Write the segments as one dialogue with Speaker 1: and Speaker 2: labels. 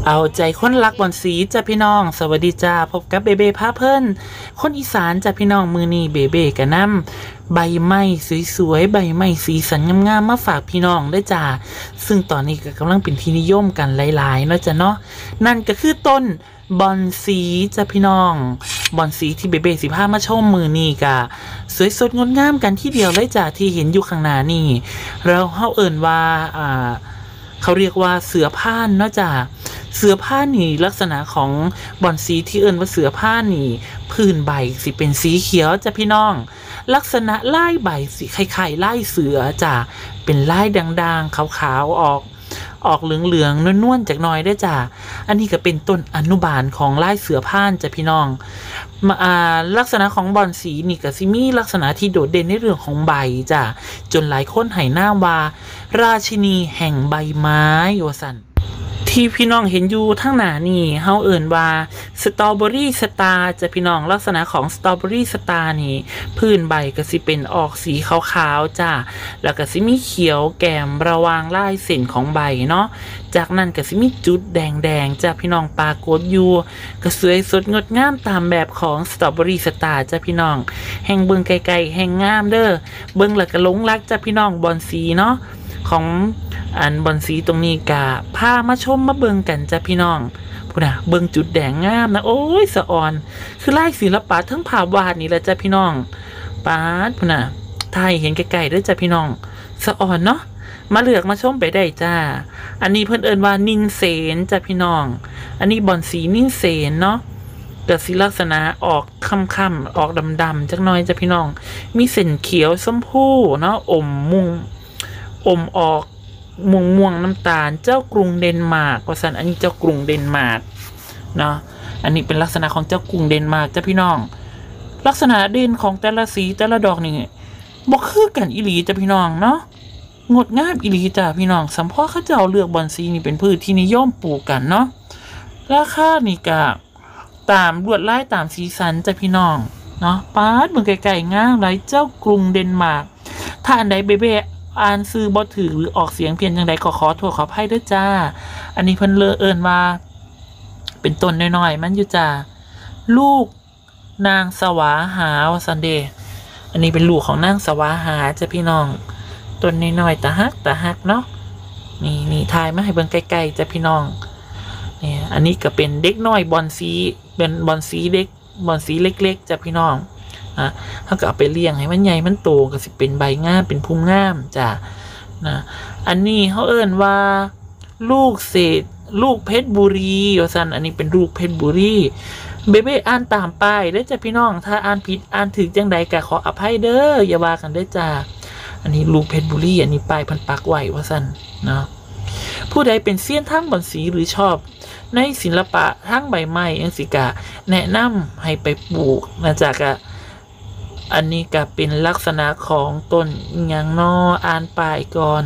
Speaker 1: เอาใจคนรักบอลสีจ้าพี่น้องสวัสดีจ้าพบกับเบเบ้พาเพิ่นคนอีสานจ้าพี่น้องมือนี้เบเบ้กะนำใบไม้สวยๆใบไม้สีสันงามๆมาฝากพี่น้องได้จ้าซึ่งตอนนี้ก็กำลังเป็นที่นิยมกันหลายๆเนาะจ้ะเนาะนั่นก็คือต้นบอนสีจ้าพี่น้องบอนสีที่เบเบ้สิพามาชมมือนี้กะสวยสดงดงามกันที่เดียวเลยจ้าที่เห็นอยู่ข้างหน้านี่เราเอิ้นว่าเขาเรียกว่าเสือพ่านเนาะจ้าเสือผ้านี่ลักษณะของบอนสีที่เอิ้นว่าเสือผ้านี่พื้นใบสิเป็นสีเขียวจ้ะพี่น้องลักษณะลายใบสีคล้ายๆลายเสือจ้ะเป็นลายด่างๆขาวๆออกเหลืองๆนวลๆจากหน่อยได้จ้ะอันนี้ก็เป็นต้นอนุบาลของลายเสือผ้าจ้ะพี่น้องลักษณะของบอนสีนี่ก็สิมีลักษณะที่โดดเด่นในเรื่องของใบจ้ะจนหลายคนให้นามว่าราชินีแห่งใบไม้ว่าซั่นที่พี่น้องเห็นอยู่ทั้งหน้านี่เฮาเอิ่นว่าสตรอเบอรี่สตาร์จะพี่น้องลักษณะของสตรอเบอรี่สตาร์นี่พื้นใบก็สิเป็นออกสีขาวๆจ้าแล้วก็สิมีเขียวแก้มระวางลายเส้นของใบเนาะจากนั้นก็สิมีจุดแดงๆจ้าพี่น้องปรากฏอยู่ก็สวยสดงดงามตามแบบของสตรอเบอรี่สตาร์จ้าพี่น้องแห่งเบิ่งไกลๆแห่งงามเด้อเบิ่งแล้วก็หลงรักจ้าพี่น้องบอนสีเนาะของอันบอนสีตรงนี้กะพามาชมมาเบิ่งกันจ้ะพี่น้องพูดนะเบิ่งจุดแดงงามนะโอ้ยสะอ่อนคือลายศิลปะทั้งภาพวาดนี่แหละจ้ะพี่น้องปาดพูดนะถ่ายเห็นไกลๆด้วยจ้ะพี่น้องสะอ่อนเนาะมาเลือกมาชมไปได้จ้าอันนี้เพิ่นเอิ้นว่านินเสนจ้ะพี่น้องอันนี้บอนสีนินเสนเนาะก็สิลักษณะออกค่ำๆออกดำๆจักหน่อยจ้ะพี่น้องมีเส้นเขียวชมพูเนาะอมออกม่วงน้ำตาลเจ้ากรุงเดนมาร์กว่าสันอันนี้เจ้ากรุงเดนมาร์กเนาะอันนี้เป็นลักษณะของเจ้ากรุงเดนมาร์กจ้ะพี่น้องลักษณะเด่นของแต่ละสีแต่ละดอกนี่บ่คือกันอีหลีจ้ะพี่น้องเนาะงดงามอีหลีจ้ะพี่น้องสัมพ่อเขาเจ้าเลือกบอนซีนี่เป็นพืชที่นิยมปลูกกันเนาะราคานี่ก็ตามลวดลายตามสีสันจ้ะพี่น้องเนาะป๊าดเบิ่งไกลๆงามหลายเจ้ากรุงเดนมาร์กถ้าอันใดเบเบ้อ่านซื้อบ่ถือหรือออกเสียงเพี้ยนจังใดก็ขอโทษขออภัยด้วยจ้าอันนี้เพิ่นเอิ้นว่าเป็นต้นน้อยๆมันอยู่จ้าลูกนางสวาหาวซันเดย์อันนี้เป็นลูกของนางสวาหาจ้ะพี่น้องต้นน้อยๆตาฮักเนาะนี่ถ่ายมาให้เบิ่งใกล้ๆจ้ะพี่น้องเนี่ยอันนี้ก็เป็นเด็กน้อยบอนสีเป็นบอนสีเด็กบอนสีเล็กๆจ้ะพี่น้องเขาก็เอาไปเลี้ยงให้มันใหญ่มันโตก็สิเป็นใบงามเป็นพุ่มงามจ้ะนะอันนี้เขาเอิ้นว่าลูกเศษลูกเพชรบุรีว่าซั่นอันนี้เป็นลูกเพชรบุรีเบเบ้อ่านตามป้ายเด้อจ้ะพี่น้องถ้าอ่านผิดอ่านถูกจังใดก็ขออภัยเด้ออย่าว่ากันเด้อจ้ะอันนี้ลูกเพชรบุรีอันนี้ป้ายเพิ่นปักไว้ว่าซั่นเนาะผู้ใดเป็นเซียนทางบอนสีหรือชอบในศิลปะทางใบไม้จังซี่ก็แนะนำให้ไปปลูกนะจ๊ะก็อันนี้ก็เป็นลักษณะของต้นอย่างนออ่านป้ายก่อน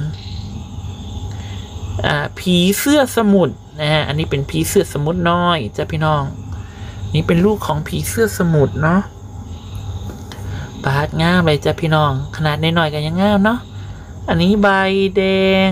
Speaker 1: ผีเสื้อสมุทรนะฮะอันนี้เป็นผีเสื้อสมุทรน้อยจ้ะพี่น้องนี่เป็นลูกของผีเสื้อสมุทรเนาะปาดงามเลยจ้ะพี่น้องขนาดน้อยๆกันยังงามเนาะอันนี้ใบแดง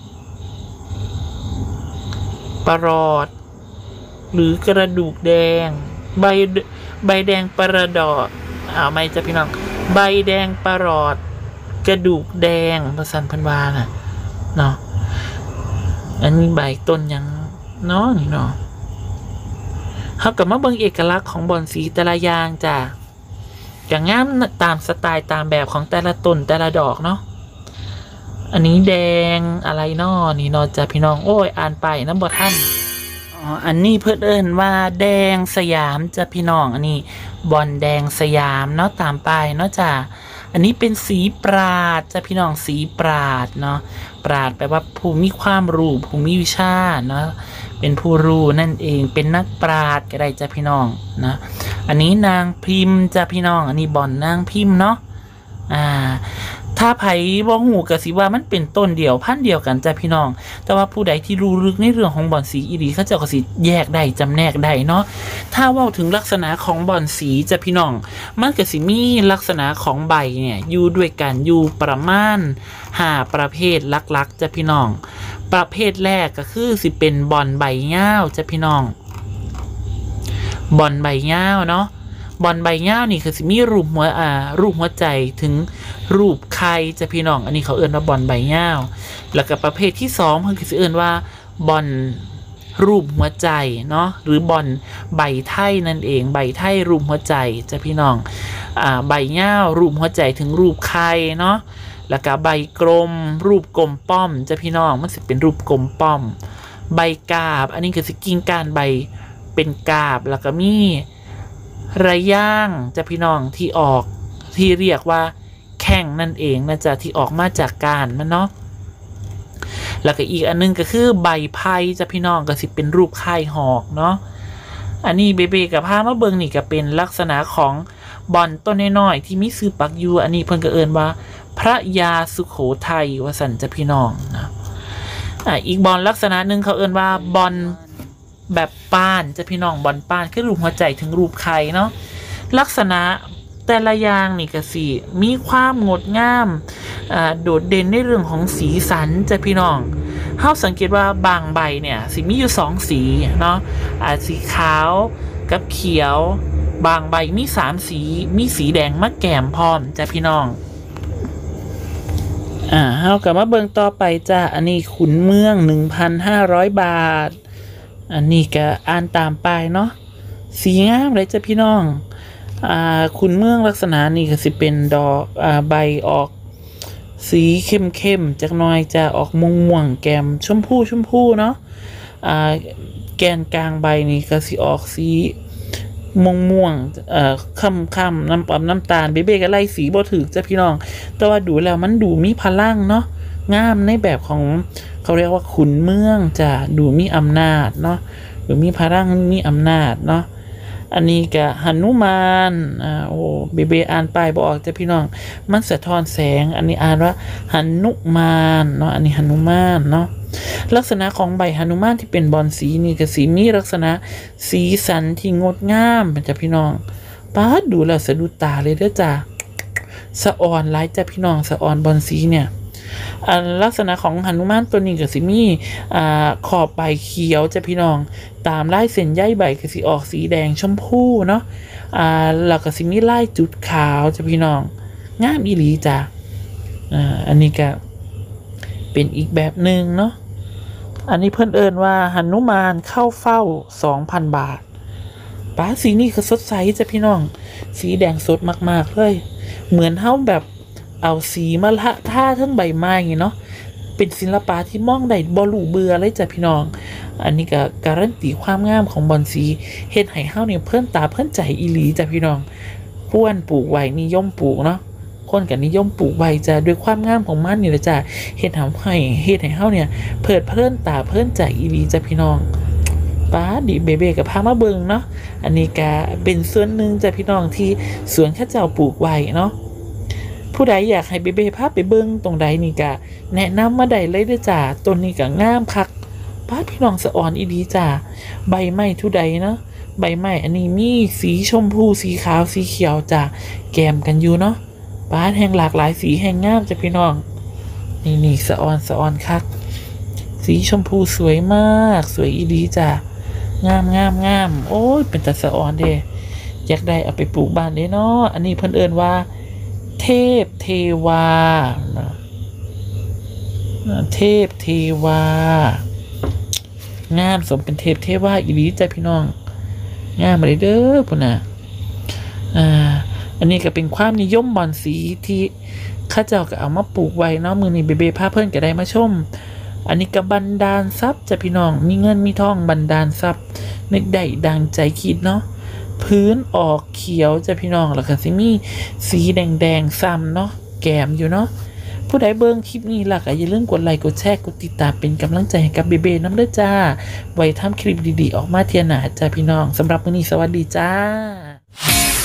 Speaker 1: ประหลอดหรือกระดูกแดงใบแดงประดอดไม่จ้ะพี่น้องใบแดงประหลอดกระดูกแดงภาษาพันวาน่ะเนาะอันนี้ใบต้นยังเนาะนี่เนาะเขากลับมาเบิ่งเอกลักษณ์ของบอนสีแต่ละอย่างจ้ะอย่างงามตามสไตล์ตามแบบของแต่ละต้นแต่ละดอกเนาะอันนี้แดงอะไรเนาะนี่เนาะจ้ะพี่น้องโอ้ยอ่านไปน้ำบ่ทันอันนี้เพิ่นเอิ้นว่าแดงสยามจ้ะพี่น้องอันนี้บอนแดงสยามเนาะตามป้ายเนาะจ้ะอันนี้เป็นสีปราดจ้ะพี่น้องสีปราดเนาะปราดแปลว่าผู้มีความรู้ผู้มีวิชาเนาะเป็นผู้รู้นั่นเองเป็นนักปราดก็ได้จ้ะพี่น้องนะอันนี้นางพิมพ์จ้ะพี่น้องอันนี้บอนนางพิมพ์เนาะถ้าไผบ่ฮู้ก็สิว่ามันเป็นต้นเดียวพันธุ์เดียวกันจ้ะพี่น้องแต่ว่าผู้ใดที่รู้ลึกในเรื่องของบ่อนสีอีหลีเขาเจ้าก็สิแยกได้จำแนกได้เนาะถ้าเว้าถึงลักษณะของบ่อนสีจ้ะพี่น้องมันก็สิมีลักษณะของใบเนี่ยอยู่ด้วยกันอยู่ประมาณ5ประเภทหลักๆจ้ะพี่น้องประเภทแรกก็คือสิเป็นบ่อนใบยาวจ้ะพี่น้องบ่อนใบยาวเนาะบอลใบเงานี่คือสิมีรูปหัวใจถึงรูปไข่จะพี่น้องอันนี้เขาเอื่นว่าบอลใบเงาแล้วก็ประเภทที่2คือสิเอื่นว่าบอลรูปหัวใจเนาะหรือบอลใบไทยนั่นเองใบไทยรูปหัวใจจะพี่น้องใบเงารูปหัวใจถึงรูปไข่เนาะแล้วก็ใบกลมรูปกลมป้อมจะพี่น้องมันสิเป็นรูปกลมป้อมใบกาบอันนี้คือสิกิ่งก้านใบเป็นกาบแล้วก็มีระย่างจะพี่น้องที่ออกที่เรียกว่าแข้งนั่นเองนะจ๊ะที่ออกมาจากการมันเนาะแล้วก็อีกอันนึงก็คือใบไผ่จะพี่น้องก็สิเป็นรูปไข่หอกเนาะอันนี้เบเบกับพามาเบิงนี่ก็เป็นลักษณะของบอนต้นน้อยๆที่มีซื้อปักอยู่อันนี้เพิ่นก็เอิ้นว่าพระยาสุโขทัยวสันจะพี่น้องนะอีกบอนลักษณะหนึ่งเขาเอิ้นว่าบอนแบบป้านจะพี่น้องบอลป้านคือรูปหัวใจถึงรูปไข่เนาะลักษณะแต่ละอย่างนี่ก็สิมีความงดงามโดดเด่นในเรื่องของสีสันจะพี่น้องเฮาสังเกตว่าบางใบเนี่ยสิมีอยู่2สีเนาะสีขาวกับเขียวบางใบมี3สีมีสีแดงมะแก้มพร้อมจะพี่น้องเฮากลับมาเบิ่งต่อไปจ้าอันนี้ขุนเมือง 1,500 บาทอันนี้ก็อ่านตามป้ายเนาะสีงามเลยจ้ะพี่น้องขุนเมืองลักษณะนี้ก็สิเป็นดอกใบออกสีเข้มๆจักหน่อยจะออกม่วงๆแก้มชมพูเนาะแกนกลางใบนี่ก็สิออกสีม่วงค่ำๆน้ำตาลเบ๊ๆก็ไล่สีบ่ถึกจ้ะพี่น้องแต่ว่าดูแล้วมันดูมีพลังเนาะงามในแบบของเขาเรียกว่าขุนเมืองจะดูมีอำนาจเนาะดูมีพลังมีอำนาจเนาะอันนี้ก็หนุมานโอ้เบอ่านป้ายบอกจะพี่น้องมันสะท้อนแสงอันนี้อ่านว่าหนุมานเนาะอันนี้หนุมานเนาะลักษณะของใบหนุมานที่เป็นบอลสีนี่ก็สีมีลักษณะสีสันที่งดงามเป็นจ้ะพี่น้องป้าดูแล้วสะดุดตาเลยเด้อจ้ะสะอ่อนหลายจ้ะพี่น้องสะอ่อนบอลสีเนี่ยลักษณะของหนุมานตัวนี้ก็สิมีขอบใบเขียวจะพี่น้องตามลายเส้นใยใบก็สิออกสีแดงชมพูเนาะแล้วก็สิมีลายจุดขาวจะพี่น้องงามอีหลีจ้ะอันนี้ก็เป็นอีกแบบหนึ่งเนาะอันนี้เพิ่นเอิ้นว่าหนุมานเข้าเฝ้า 2,000 บาทป้าสีนี่คือสดใสจะพี่น้องสีแดงสดมากๆเลยเหมือนเฮาแบบเอาสีมาละท่าทั้งใบไม้เนาะเป็นศิลปะที่มองได้บ่รู้เบื่อเลยจ้ะพี่น้องอันนี้ก็การันตีความงามของบอนสีเฮ็ดให้เฮาเนี่ยเพิ่นตาเพิ่นใจอีหลีจ้ะพี่น้องป้วนปลูกไว้นิยมปลูกเนาะคนก็นิยมปลูกไว้จ้ะด้วยความงามของมันนี่แหละจ้ะเฮ็ดให้เฮาเนี่ยเพลิดเพลินตาเพลินใจอีหลีจ้ะพี่น้องป้าดิเบกับพามาเบิ่งเนาะอันนี้ก็เป็นส่วนหนึ่งจ้ะพี่น้องที่สวนข้าเจ้าปลูกไว้เนาะผู้ใดอยากให้เบพาไปเบิ้งตรงใดนี่ก็แนะนำมาได้เลยเด้อจ้าต้นนี้ก็งามคักป้าพี่น้องสะอ่อนอีดีจ้าใบไม้ทุใดเนาะใบไม้อันนี้มีสีชมพูสีขาวสีเขียวจ้าแกมกันอยู่เนาะป้าแห่งหลากหลายสีแห่งงามจ้ะพี่น้องนี่สะอ่อนคักสีชมพูสวยมากสวยอีดีจ้างามโอ้ยเป็นตาสะอ่อนเด้อยากได้เอาไปปลูกบ้านเด้เนาะอันนี้เพิ่นเอิ้นว่าเทพเทวางามสมเป็นเทพเทวาอีหลีจ้ะพี่น้องงามเลยเด้อพุ่นน่ะอันนี้ก็เป็นความนิยมบอนสีที่ข้าเจ้าก็เอามาปลูกไว้เนาะมื้อนี้เบพาเพิ่นก็ได้มาชมอันนี้ก็บันดาลทรัพย์จ้ะพี่น้องมีเงินมีทองบันดาลทรัพย์นึกได้ดังใจคิดเนาะพื้นออกเขียวจะพี่น้องแล้วก็สิมีสีแดงซ้ำเนาะแก้มอยู่เนาะผู้ใดเบิ่งคลิปนี้ล่ะก็อย่าลืมกดไลค์กดแชร์กดติดตามเป็นกำลังใจให้กับเบน้ำเด้อจ้าไว้ทำคลิปดีๆออกมาเทียหน้าจ้าพี่น้องสำหรับมื้อนี้สวัสดีจ้า